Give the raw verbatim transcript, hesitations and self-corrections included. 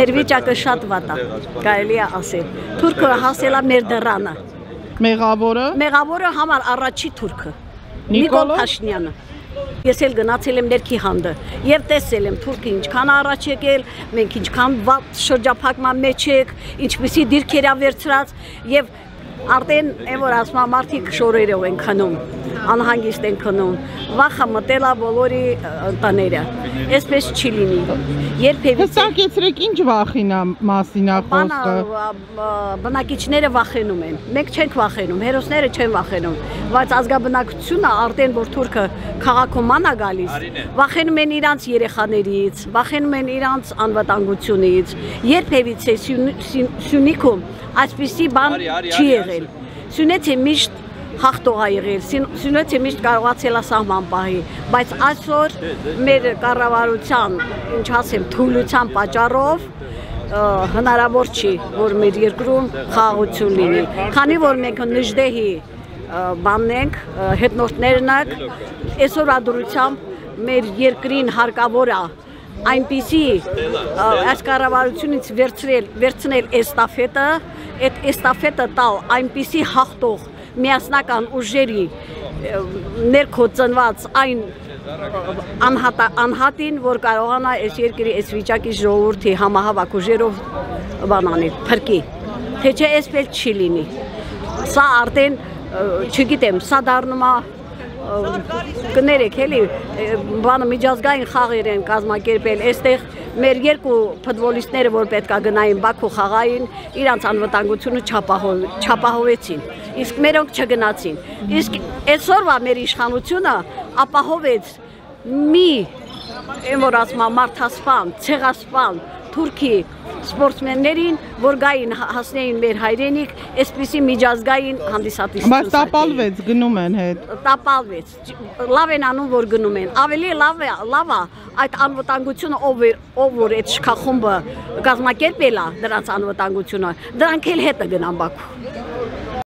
մեր վիճակը շատ վատ է, կարելի է ասել։ Թուրքը հասել է մեր դռանը։ Մեղավորը։ Մեղավորը համար առաջի թուրքը։ Նիկոլ Փաշինյանը։ Ես էլ գնացել եմ ներքի հանդը եւ տեսել եմ թուրքը ինչքան առաջ եկել, մենք ինչքան շրջափակման մեջ եք, ինչպեսի դիրքեր ա վերցրած եւ արդեն որ ասում մարդիկ շորերով են քնում, անհանգիստ են քնում, վախը մտել է բոլորի տները, այսպես չի լինի, երբևէ։ Հստակեցրեք ինչ վախին է մասին է խոսքը։ Բնակիչները վախենում են, մենք չենք վախենում, հերոսները չեն վախենում, բայց ազգաբնակությունը արդեն որ թուրքը քաղաքում ան է գալիս, վախենում են իրանց երեխաներից, վախենում են իրանց անվտանգությունից, երբևիցե Սյունիքում այսպիսի բան չի եղել։ Սյունեցը միշտ հաղթող է եղել, Սյունեցը միշտ կարողացել է սահման պահի, բայց այսօր մեր կառավարության, ինչ ասեմ, թույլության պատճառով հնարավոր չի, որ մեր երկրում խաղաղություն լինի, քանի որ մենք նժդեհի բանն ենք, հետնորդներն ենք, այսօր ադրությամբ մեր երկրին հարկավոր է այնպիսի այս կառավարությունից վերցնել էստաֆետը, այդ էստաֆետը տալ այնպիսի հաղթող միասնական ուժերի ներքո ծնված այն անհատին, որ կարողանա այս երկրի այս վիճակի ժողովրդի համահավաք ուժերով բանանել, փրկի, թե չէ այսպես չի լինի։ Սա արդեն, չգիտեմ, սա դառնում է կներեք էլի, բանը միջազգային խաղեր են կազմակերպել, այստեղ մեր երկու ֆուտբոլիստները, որ պետք է գնային Բաքու խաղային, իրանց անվտանգությունը չապահովեցին, իսկ մերոնք չգնացին, իսկ այսօրվա մեր իշխանությունը ապահովեց մի, որ ասում է մարդասպան, ցեղասպան, թուրքի սպորտսմեններին, որ գային հասնեին մեր հայրենիք, այսպիսի միջազգային հանդիսատեսություն։ Բայց տապալվեց, գնում են հետ։ Տապալվեց, լավ են անում, որ գնում են։ Ավելի լավ է, լավ է այդ անվտանգությունը, ով որ այդ շքախումբը կազմակերպել է դրանց անվտանգությունը, դրանք էլ հետը գնան Բաքու։